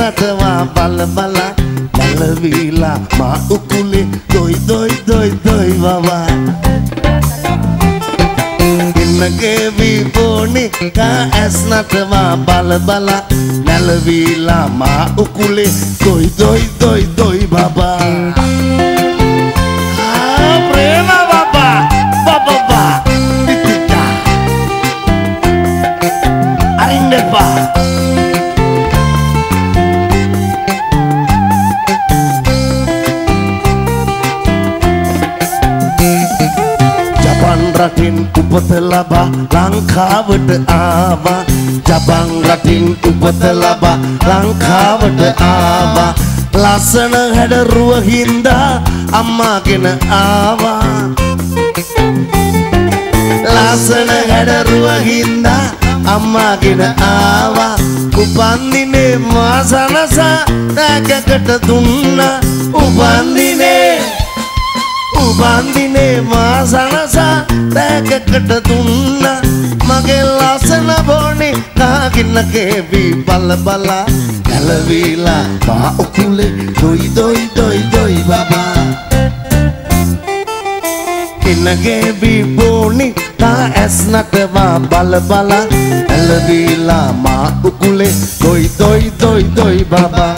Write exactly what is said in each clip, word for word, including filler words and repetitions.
නටවා බල බල නැලවිලා මා උකුලේ දොයි දොයි දොයි දොයි වවා ඉන්නගේ විපෝනි කා ඇස් නටවා බල බල නැලවිලා මා උකුලේ දොයි දොයි දොයි දොයි බබා ආ ප්‍රේම බබා බබා පිටිකා අරින්දපා රටින් උපත ලබා ලංකාවට ආවා ජපන් රටින් උපත ලබා ලංකාවට ආවා ලස්සන හැඩරුව හින්දා අම්මාගෙන ආවා ලස්සන හැඩරුව හින්දා අම්මාගෙන ආවා උපන්දිනේ මාසනසා නැගකට දුන්නා උපන්දිනේ උපන්දිනේ මාසනසා දැකකට දුන්න මගේ ලස්සන බොනේ කාගින්නගේ වී බල බල ඇලවිලා මා උකුලේ දොයි දොයි දොයි දොයි බබා ඉන්නගේ වී බොනේ කා ඇස් නටවා බල බල ඇලවිලා මා උකුලේ දොයි දොයි දොයි දොයි බබා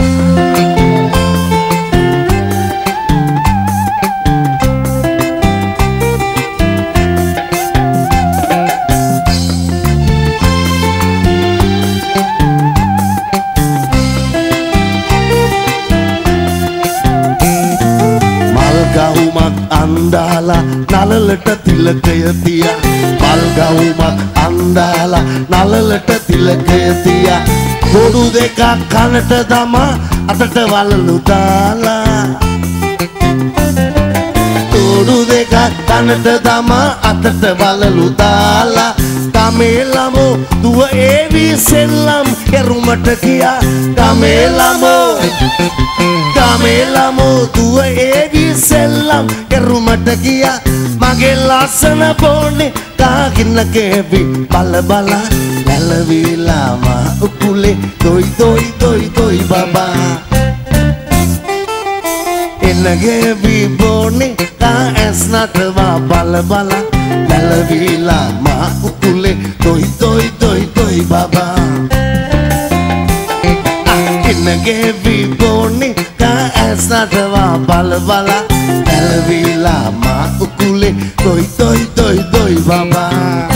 අන්දාලා නලලට තිලකය තියා මල් ගවුමක් අන්දාලා නලලට තිලකය තියා පොඩු දෙකක් කනට දමා අතට වලලු දාලා පොඩු දෙකක් කනට දමා අතට වලලු දාලා ගමේ ළමෝ දුව ඒවි සෙල්ලම් එරුමට ගියා ගමේ ළමෝ ගමේ ළමෝ දුව ඒවි සෙල්ලම් එරුමට ගියා මගේ ලස්සන බොනේ කාගින්නගේ වී බල බල නැලවිලා මා උකුලේ දොයි දොයි දොයි දොයි බබා එන්නගේ වී බොනේ කා ඇස් නටවා බල බල නැලවිලා මා උකුලේ දොයි දොයි දොයි දොයි බබා එන්නගේ වී බොනේ කා ඇස් නටවා බල බල නැලවිලා මා උකුලේ දොයි දොයි දොයි දොයි බබා